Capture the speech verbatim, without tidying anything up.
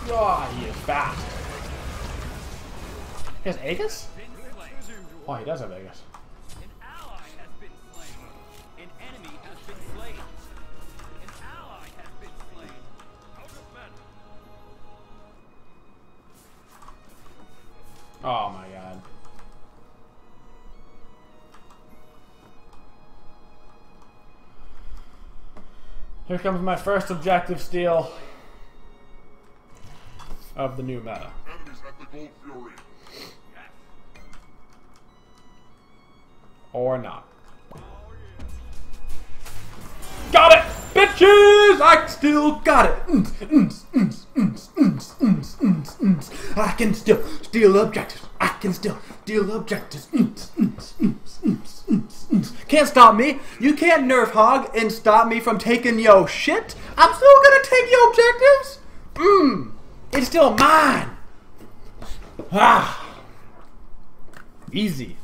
Oh, he is fast. He has Aegis? Oh, he does have Aegis. An ally has been slain. An enemy has been slain. An ally has been slain. Out of men. Oh my god. Here comes my first objective steal of the new meta. Enemies at the Gold Fury. Or not. Got it! Bitches! I still got it! Mm, mm, mm, mm, mm, mm, mm, mm. I can still steal objectives. I can still steal objectives. Mm, mm, mm, mm, mm, mm. Can't stop me. You can't nerf hog and stop me from taking yo shit. I'm still gonna take your objectives. Mmm. It's still mine. Ah. Easy.